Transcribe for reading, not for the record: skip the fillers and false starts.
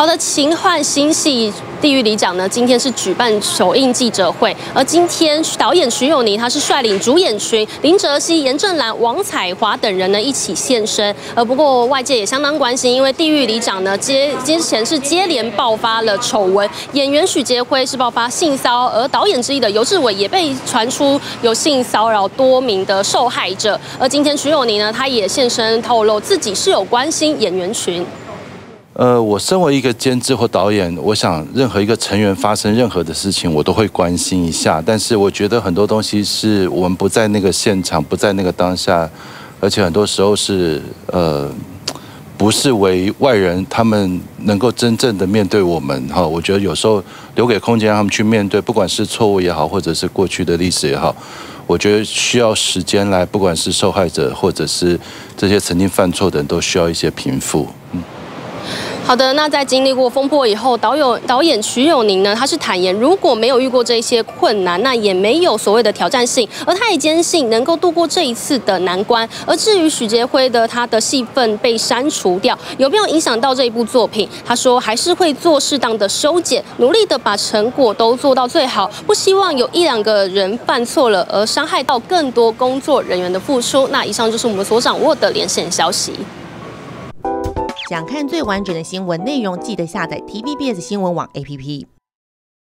好的，奇幻新戏《地狱里长》呢，今天是举办首映记者会，而今天导演徐友宁他是率领主演群林哲熹、严正兰、王彩华等人呢一起现身。不过外界也相当关心，因为《地狱里长》呢之前是接连爆发了丑闻，演员许杰辉是爆发性骚扰，而导演之一的游志伟也被传出有性骚扰多名的受害者。而今天徐友宁呢，他也现身透露自己是有关心演员群。 我身为一个监制或导演，我想任何一个成员发生任何的事情，我都会关心一下。但是我觉得很多东西是我们不在那个现场，不在那个当下，而且很多时候是不是为外人，他们能够真正的面对我们哈。我觉得有时候留给空间让他们去面对，不管是错误也好，或者是过去的历史也好，我觉得需要时间来，不管是受害者或者是这些曾经犯错的人，都需要一些平复。 好的，那在经历过风波以后，导演徐友宁呢，他是坦言，如果没有遇过这些困难，那也没有所谓的挑战性，而他也坚信能够度过这一次的难关。而至于许杰辉的他的戏份被删除掉，有没有影响到这一部作品？他说还是会做适当的修剪，努力的把成果都做到最好，不希望有一两个人犯错了而伤害到更多工作人员的付出。那以上就是我们所掌握的连线消息。 想看最完整的新闻内容，记得下载 TVBS 新闻网 APP。